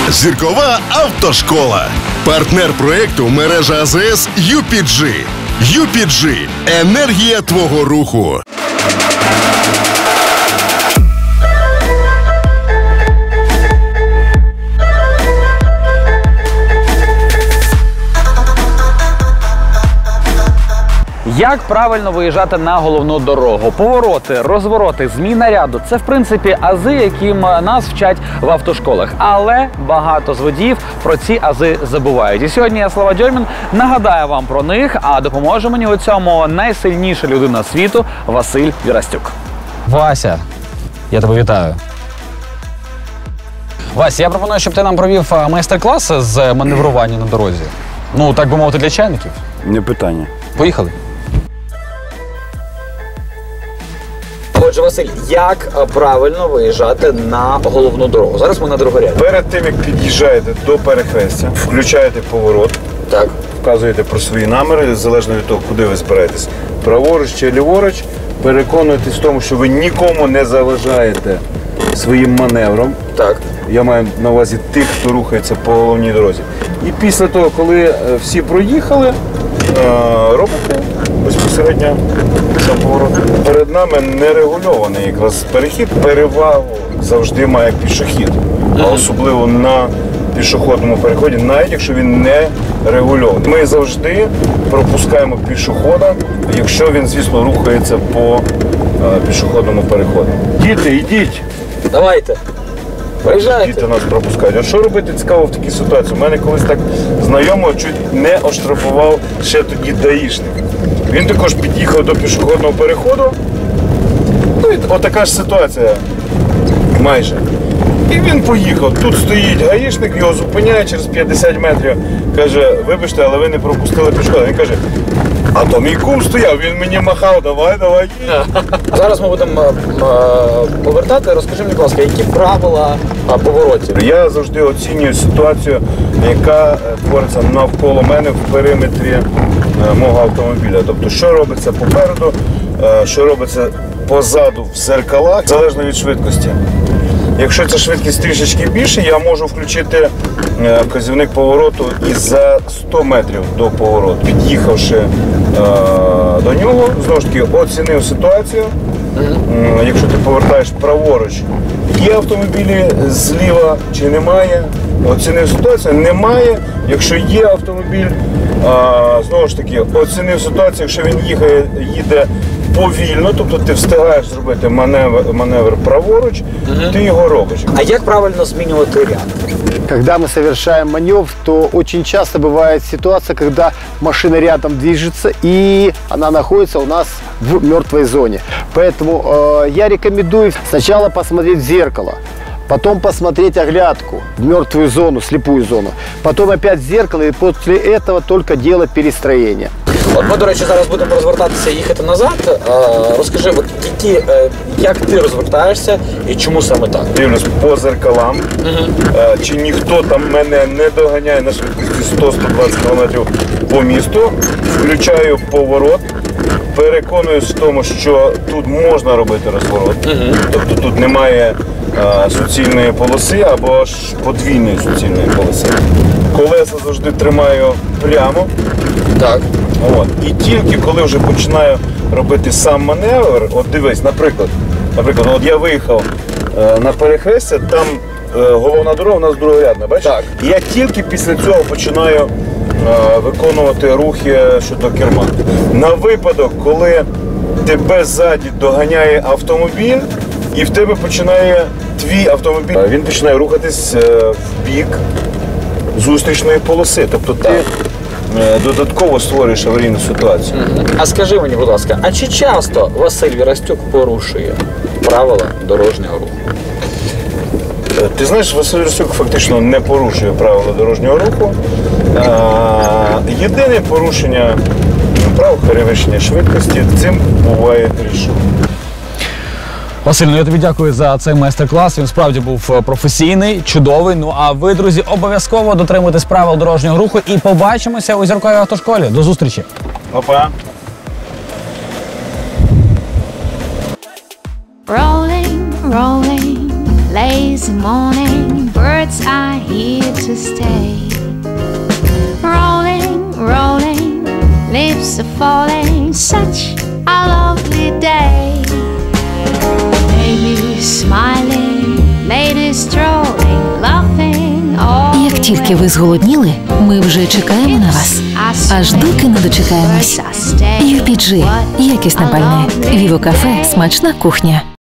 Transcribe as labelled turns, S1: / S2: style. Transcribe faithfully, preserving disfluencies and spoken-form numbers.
S1: Зіркова автошкола. Партнер проєкту мережа АЗС ю пі джі. ю пі джі – енергія твого руху.
S2: Як правильно виїжджати на головну дорогу? Повороти, розвороти, зміна ряду – це, в принципі, ази, яким нас вчать в автошколах. Але багато з водіїв про ці ази забувають. І сьогодні я, Слава Дьомін, нагадаю вам про них, а допоможе мені у цьому найсильніша людина світу – Василь Вірастюк. Вася, я тебе вітаю. Вася, я пропоную, щоб ти нам провів майстер-клас з маневрування на дорозі. Ну, так би мовити, для чайників.
S3: Не питання.
S2: Поїхали. Отже, Василь, як правильно виїжджати на головну дорогу? Зараз ми на другоряді.
S3: Перед тим, як під'їжджаєте до перехрестя, включаєте поворот,
S2: так.
S3: Вказуєте про свої наміри, залежно від того, куди ви збираєтесь, праворуч чи ліворуч, переконуєтесь в тому, що ви нікому не заважаєте своїм маневром.
S2: Так.
S3: Я маю на увазі тих, хто рухається по головній дорозі. І після того, коли всі проїхали, робите безпосередньо сам поворот. Перед нами нерегульований якраз перехід. Перевагу завжди має пішохід, а особливо на пішохідному переході, навіть якщо він не регульований. Ми завжди пропускаємо пішохода, якщо він, звісно, рухається по пішохідному переходу. Діти, йдіть!
S2: Давайте. Виїжджайте.
S3: Діти нас пропускають. А що робити цікаво в такій ситуації? У мене колись так знайомо чуть не оштрафував ще тоді даїшник. Він також під'їхав до пішохідного переходу. Ну і отака ж ситуація майже. І він поїхав. Тут стоїть гаїшник, його зупиняє через п'ятдесят метрів. Каже, вибачте, але ви не пропустили пішохода. Він каже, а то мій кум стояв, він мені махав, давай, давай.
S2: Зараз ми будемо повертати. Розкажи мені, будь ласка, які правила поворотів?
S3: Я завжди оцінюю ситуацію, яка твориться навколо мене в периметрі мого автомобіля. Тобто, що робиться попереду, що робиться позаду в зеркалах, залежно від швидкості. Якщо ця швидкість трішечки більше, я можу включити вказівник повороту і за сто метрів до повороту. Під'їхавши е, до нього, знову ж таки, оцінив ситуацію. Mm-hmm. Якщо ти повертаєш праворуч, є автомобілі зліва чи немає, оцінив ситуацію, немає. Якщо є автомобіль, е, знову ж таки, оцінив ситуацію, якщо він їхає, їде повільно, тобто ти встигаєш зробити маневр, маневр праворуч, угу. Ти його робиш.
S2: А як правильно змінювати ряд?
S4: Когда мы совершаем маневр, то очень часто бывает ситуация, когда машина рядом движется и она находится у нас в мертвой зоне. Поэтому э, я рекомендую сначала посмотреть в зеркало, потом посмотреть оглядку в мертвую зону, слепую зону, потом опять в зеркало и после этого только делать перестроение.
S2: От ми, до речі, зараз будемо розвертатися і їхати назад. Розкажи, от які, як ти розвертаєшся і чому саме так?
S3: Дивлюсь по зеркалам, угу. Чи ніхто там мене не доганяє на швидкості сто - сто двадцять кілометрів по місту. Включаю поворот, переконуюсь в тому, що тут можна робити розворот. Угу. Тобто тут немає а, суцільної полоси або ж подвійної суцільної полоси. Колеса завжди тримаю прямо.
S2: Так.
S3: От. І тільки коли вже починаю робити сам маневр, от дивись, наприклад, наприклад, от я виїхав е, на перехрестя, там е, головна дорога у нас другорядна, бачиш?
S2: Так.
S3: І я тільки після цього починаю е, виконувати рухи щодо керма. На випадок, коли тебе ззаді доганяє автомобіль, і в тебе починає твій автомобіль, він починає рухатись е, в бік зустрічної полоси. Тобто ти додатково створюєш аварійну ситуацію.
S2: А скажи мені, будь ласка, а чи часто Василь Вірастюк порушує правила дорожнього руху?
S3: Ти знаєш, Василь Вірастюк фактично не порушує правила дорожнього руху. Єдине порушення правил перевищення швидкості, цим буває рішення.
S2: Василь, ну я тобі дякую за цей майстер-клас. Він справді був професійний, чудовий. Ну а ви, друзі, обов'язково дотримуйтесь правил дорожнього руху і побачимося у зірковій автошколі. До зустрічі.
S3: Опа.
S5: Rolling, rolling, lazy morning, words are here to stay. Rolling, rolling, leaves are falling, such a lovely day. Baby smiling, ladies strolling, laughing all
S6: Як тільки ви зголодніли, ми вже чекаємо на вас. Аж доки не дочекаємось. ю пі джі – якісне пальне. Віво Кафе – смачна кухня.